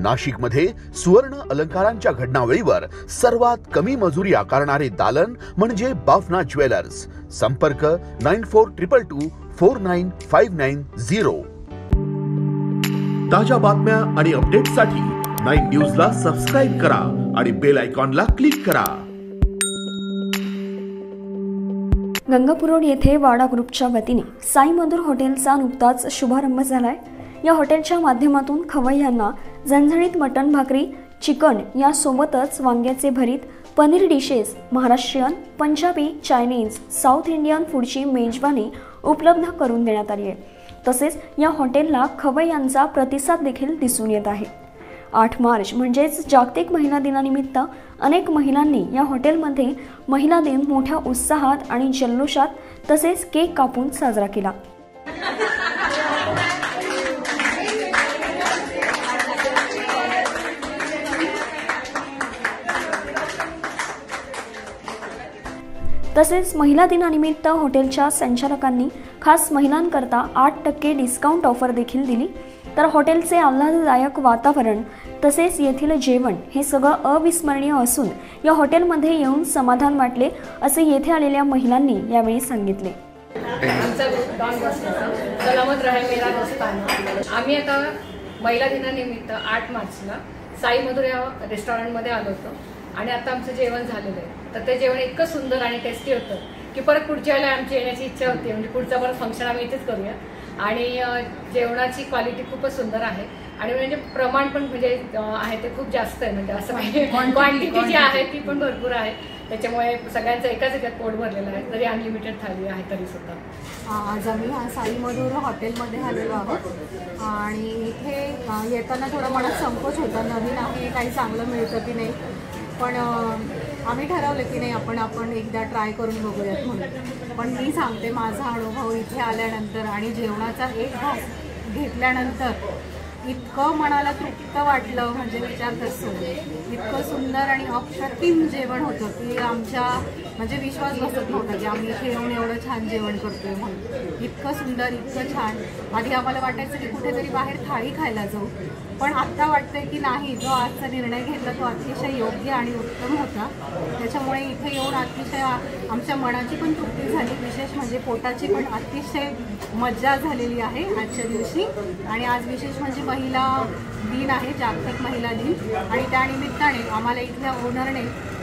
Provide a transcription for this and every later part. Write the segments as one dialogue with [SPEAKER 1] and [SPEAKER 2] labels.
[SPEAKER 1] नाशिकमध्ये सुवर्ण अलंकारांच्या घडणावळीवर सर्वात कमी मजुरी आकारणारे दालन म्हणजे बाफना ज्वेलर्स। संपर्क 9422249590। ताज्या बातम्या आणि अपडेट्ससाठी 9 न्यूजला सबस्क्राइब करा आणि बेल आयकॉनला क्लिक करा।
[SPEAKER 2] गंगापूर येथे वाडा ग्रुपच्या वतीने साई मधुर हॉटेलचा नुकताच शुभारंभ झालाय। या हॉटेलच्या माध्यमातून खवय्यांना झणझणीत मटण भाकरी, चिकन या सोबतच वांग्याचे भरीत, paneer dishes, Maharashtrian, Punjabi, Chinese, south Indian फूडची मेजवानी उपलब्ध करून देण्यात आली आहे। तसेच या हॉटेलला खवय्यांचा प्रतिसाद देखील दिसून येत आहे। 8 मार्च म्हणजेच जागतिक महिला दिनानिमित्त अनेक महिलांनी या हॉटेलमध्ये महिला दिन मोठ्या उत्साहात आणि जल्लोषात तसेच केक कापून साजरा केला। तसेच महिला दिनानिमित्त हॉटेलच्या संचालकांनी खास महिलांकरता 8% डिस्काउंट ऑफर देखील दिली। तर हॉटेलचे आल्हाददायक वातावरण तसेच येथील जेवण हे सगळं अविस्मरणीय असून या हॉटेलमध्ये येऊन समाधान वाटले असे येथे आलेल्या महिलांनी यावेळी सांगितले।
[SPEAKER 3] आमचा ग्रुप डॉन बसचा सलामत रहे मेरा दोस्ताना। आम्ही आता महिला दिनानिमित्त 8 मार्चला साई मधुर या रेस्टॉरंटमध्ये आलो होतो आणि आता आमचं जेवण झालेलं आहे। तर ते जेवण इतकं सुंदर आणि टेस्टी होतं की परत पुढच्या वेळेला आमची येण्याची इच्छा होती। म्हणजे पुढचा परत फंक्शन आम्ही इथेच करूया। आणि जेवणाची क्वालिटी खूपच सुंदर आहे आणि म्हणजे प्रमाण पण म्हणजे आहे ते खूप जास्त आहे। म्हणजे असं काही क्वांटिटी जी आहे ती पण भरपूर आहे। त्याच्यामुळे सगळ्यांचं एकाच पोट भरलेलं आहे, जरी अनलिमिटेड थाळी आहे तरी सुद्धा।
[SPEAKER 4] आज आम्ही साई मधुर हॉटेलमध्ये आलेलो आहोत आणि इथे येताना थोडा मनात संकोच होता, नवीन आहे काही चांगलं मिळतं की नाही, पण आम्ही ठरवलं की नाही आपण एकदा ट्राय करून बघूयात म्हणून। पण मी सांगते माझा अनुभव इथे आल्यानंतर आणि जेवणाचा एक घास घेतल्यानंतर इतकं मनाला तृप्त वाटलं, म्हणजे विचारतच सोडले। इतकं सुंदर आणि अप्रतिम जेवण होतं की आमच्या म्हणजे विश्वास बसत नव्हता की आम्ही इथे येऊन एवढं छान जेवण करतोय म्हणून। इतकं सुंदर, इतकं छान। आधी आम्हाला वाटायचं की कुठेतरी बाहेर थाळी खायला जाऊ, पण आत्ता वाटतंय की नाही, जो आजचा निर्णय घेतला तो अतिशय योग्य आणि उत्तम होता। त्याच्यामुळे इथे येऊन अतिशय आमच्या मनाची पण तृप्ती झाली, विशेष म्हणजे पोटाची पण अतिशय मज्जा झालेली आहे आजच्या दिवशी। आणि आज विशेष म्हणजे महिला दिन आहे, जागतिक महिला दिन, आणि त्यानिमित्ताने आम्हाला इथल्या ओनरने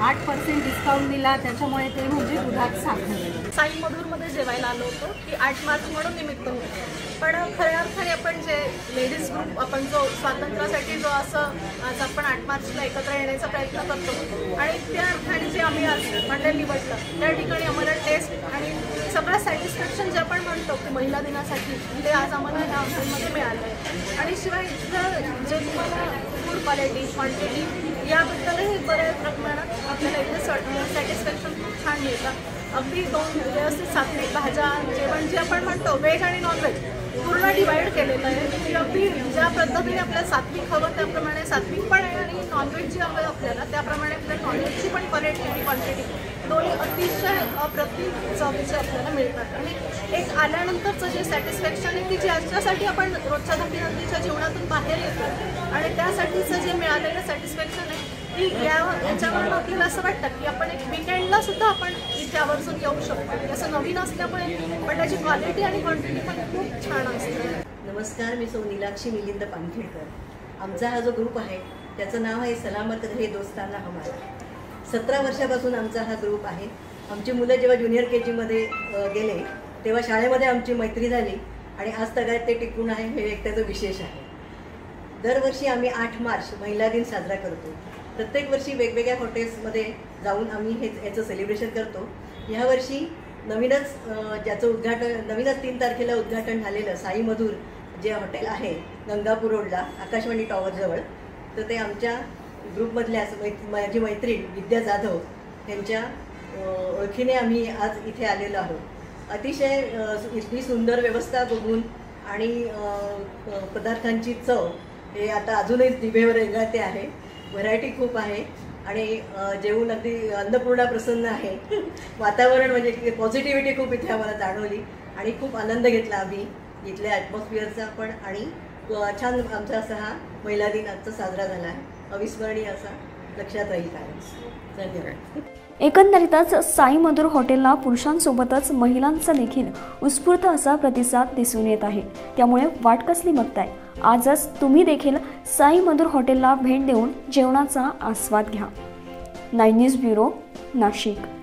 [SPEAKER 4] 8% डिस्काउंट दिला। त्याच्यामुळे ते म्हणजे दुधात साखर।
[SPEAKER 5] साई मधुरमध्ये जेवायला आलो होतो की 8 मार्च म्हणून निमित्त होतं, पण खऱ्या अर्थाने आपण जे लेडीज ग्रुप आपण जो स्वातंत्र्यासाठी जो असं आज आपण 8 मार्चला एकत्र येण्याचा प्रयत्न करतो आणि त्या अर्थाने जे आम्ही आज हॉटेल निवडलं त्या ठिकाणी आम्हाला टेस्ट आणि सगळं सॅटिस्फॅक्शन जे आपण म्हणतो की महिला दिनासाठी ते आज आम्हाला ह्या हॉटेलमध्ये मिळालं आहे। आणि शिवाय इथलं जे तुम्हाला फूड क्वालिटी, क्वांटिटी याबद्दलही बऱ्याच प्रमाणात आपल्याला इथे सॅटिस्फॅक्शन खूप छान मिळतं। अगदी 2 व्यवस्थित सात्विक भाज्या, जेवण जे आपण म्हणतो व्हेज आणि नॉनव्हेज पूर्ण डिवाइड केलेलं आहे की अगदी ज्या पद्धतीने आपल्याला सात्विक हवं त्याप्रमाणे सात्विक पण आहे आणि नॉनव्हेज जी हवं आपल्याला त्याप्रमाणे आपल्याला नॉनव्हेजची पण क्वालिटी आणि क्वांटिटी दोन्ही अतिशय अप्रतिम चवीचे आपल्याला मिळतात। आणि एक आल्यानंतरचं जे सॅटिस्फॅक्शन आहे की ज्याच्यासाठी आपण रोजच्या धकीधकीच्या जीवनातून बाहेर येतो आणि त्यासाठीचं जे मिळालेलं सॅटिस्फॅक्शन आहे ती याच्यावरून आपल्याला असं वाटतं की आपण एक वीकेंडला सुद्धा आपण इथे आवर्जून येऊ शकतो। असं नवीन असल्यामुळे पण त्याची क्वालिटी आणि क्वांटिटी पण खूप छान असते।
[SPEAKER 6] नमस्कार, मी सौ नीलाक्षी मिलिंद पानखेडकर। आमचा हा जो ग्रुप आहे त्याचं नाव आहे सलामत रहे दोस्ताना हमारा। 17 वर्षापासून आमचा हा ग्रुप आहे। आमची मुलं जेव्हा ज्युनियर KG गेले तेव्हा शाळेमध्ये आमची मैत्री झाली आणि आज तगायत ते टिकून आहे, हे एक त्याचं विशेष आहे। दरवर्षी आम्ही 8 मार्च महिला दिन साजरा करतो। प्रत्येक वर्षी वेगवेगळ्या हॉटेल्समध्ये जाऊन आम्ही याचं सेलिब्रेशन करतो। यावर्षी नवीनच ज्याचं उद्घाटन 3 तारखेला उद्घाटन झालेलं साई मधुर जे हॉटेल आहे गंगापूर रोडला आकाशवाणी टॉवरजवळ, तर ते आमच्या ग्रुपमधल्या माझी मैत्रीण विद्या जाधव यांच्या ओळखीने आम्ही आज इथे आलेलो आहोत। अतिशय इतकी सुंदर व्यवस्था बघून आणि पदार्थांची चव हे आता अजूनही जिभेवर रेंगाळते आहे। व्हरायटी खूप आहे आणि जेवून अगदी अन्नपूर्णा प्रसन्न आहे। वातावरण म्हणजे पॉझिटिव्हिटी खूप इथे आम्हाला जाणवली आणि खूप आनंद घेतला आम्ही इथल्या ॲटमॉस्फिअरचा पण आणि छान आमचा असा हा महिला दिन आजचा साजरा झाला आहे. अविस्मरणीय असा लक्षात राहील कार्यक्रम. धन्यवाद.
[SPEAKER 2] एकंदरीतच साई मधुर हॉटेलला पुरुषांसोबतच महिलांचा देखील उत्स्फूर्त असा प्रतिसाद दिसून येत आहे. त्यामुळे वाट कसली बघताय, आजच तुम्ही देखील साई मधुर हॉटेलला भेट देऊन जेवणाचा आस्वाद घ्या. 9 न्यूज ब्युरो, नाशिक.